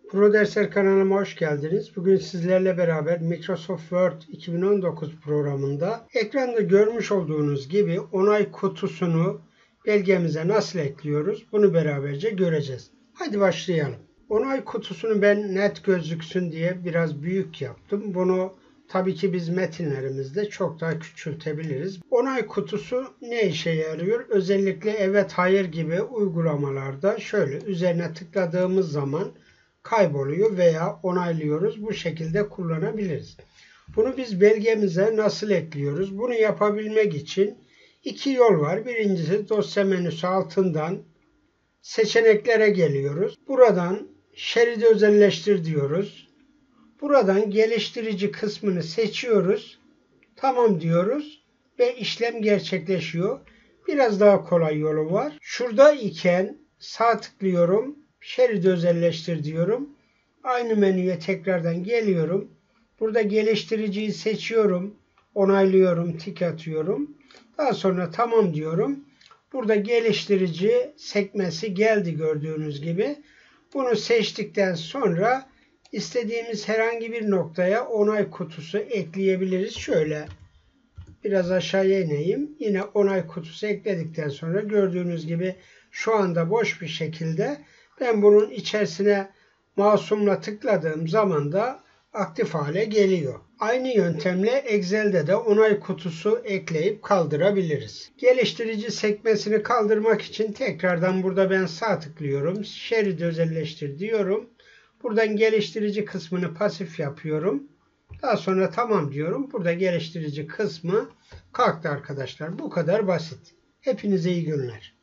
ProDersler kanalıma hoş geldiniz. Bugün sizlerle beraber Microsoft Word 2019 programında ekranda görmüş olduğunuz gibi onay kutusunu belgemize nasıl ekliyoruz? Bunu beraberce göreceğiz. Hadi başlayalım. Onay kutusunu ben net gözüksün diye biraz büyük yaptım. Bunu tabii ki biz metinlerimizde çok daha küçültebiliriz. Onay kutusu ne işe yarıyor? Özellikle evet hayır gibi uygulamalarda şöyle üzerine tıkladığımız zaman kayboluyor veya onaylıyoruz. Bu şekilde kullanabiliriz. Bunu biz belgemize nasıl ekliyoruz? Bunu yapabilmek için iki yol var. Birincisi dosya menüsü altından seçeneklere geliyoruz. Buradan şeridi özelleştir diyoruz. Buradan geliştirici kısmını seçiyoruz. Tamam diyoruz ve işlem gerçekleşiyor. Biraz daha kolay yolu var. Şurada iken sağ tıklıyorum. Şeridi özelleştir diyorum. Aynı menüye tekrardan geliyorum. Burada geliştiriciyi seçiyorum. Onaylıyorum. Tik atıyorum. Daha sonra tamam diyorum. Burada geliştirici sekmesi geldi gördüğünüz gibi. Bunu seçtikten sonra istediğimiz herhangi bir noktaya onay kutusu ekleyebiliriz. Şöyle biraz aşağıya ineyim. Yine onay kutusu ekledikten sonra gördüğünüz gibi şu anda boş bir şekilde ben bunun içerisine mouse'umla tıkladığım zaman da aktif hale geliyor. Aynı yöntemle Excel'de de onay kutusu ekleyip kaldırabiliriz. Geliştirici sekmesini kaldırmak için tekrardan burada ben sağ tıklıyorum. Şeridi özelleştir diyorum. Buradan geliştirici kısmını pasif yapıyorum. Daha sonra tamam diyorum. Burada geliştirici kısmı kalktı arkadaşlar. Bu kadar basit. Hepinize iyi günler.